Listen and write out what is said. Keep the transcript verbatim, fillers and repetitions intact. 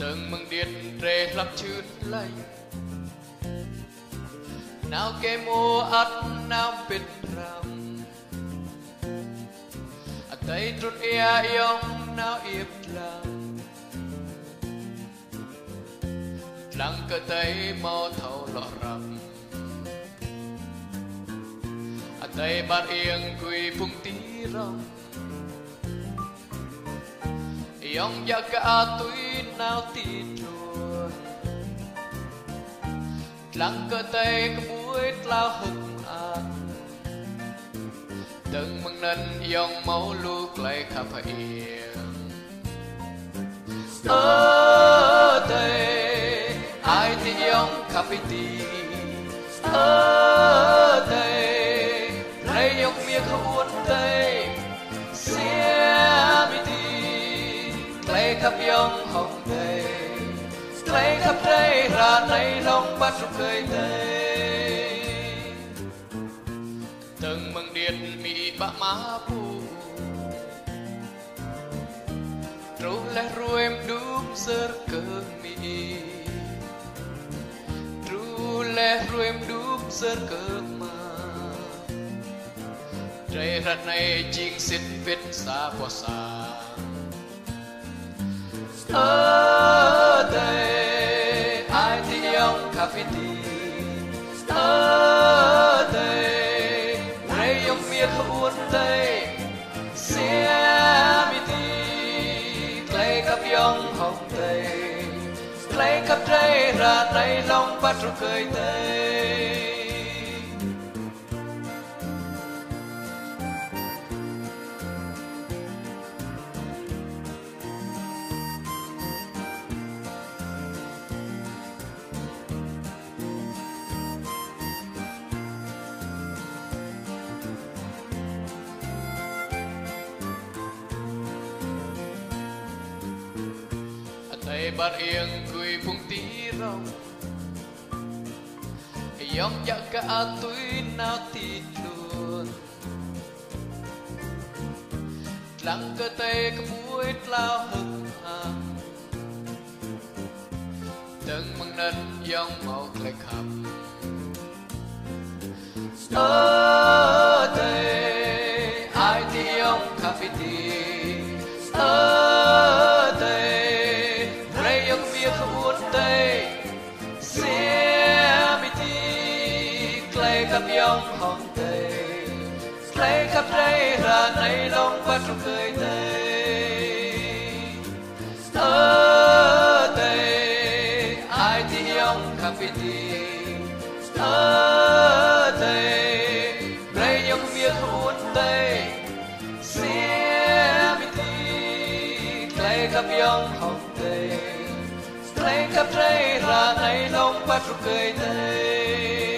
từng mừng điệt rê lắm chữ lây nào kê mô ắt nào biết rằm à tay trút ia yong nào yếp làm lăng cơ tay mau thâu lọ rằm à tay bát yên quỳ phung tí rong yong ya cả túi nào tít luôn lăng cơ tay cái mũi lao hừng an từng mừng nân yong máu lúc lại khắp yên ở đây ai thì yong khắp tì ở đây lấy yong miệng hôn tay xe mi tì lấy khắp yong hồng đây lấy khắp đây ra này lòng bắt rụt cười đây từng mừng điện mỹ bạ má bù rồi lại rồi em đúng giờ cơ mỹ rồi lại rồi em đúng giờ cơ mà trời ra này chính xin viết xa qua xa ở đây ai thì ông cà phê đi ở đây đây ông miệt uốn tay xe mi đi lấy cặp yong hồng tay lấy cặp trái ra này lòng bắt rồi cười tay tay bát yên quỳ phung tí rong yong ya cả túi nào tít luôn lăng cơ tay cái mũi lao hừng hăng từng mừng nân yong màu lại khắp ở đây ai thì yong cà phê đi ở đây lấy yong miệng uốn tay xe mi ti lấy cặp yong hồng tay lấy cặp đây ra này lòng bắt rụt cười tay ở đây ai thì yong cà phê đi ở đây lấy yong miệng uốn tay xe mi ti lấy cặp yong hồng tay lấy cặp trái ra này lòng bắt rụt cười tay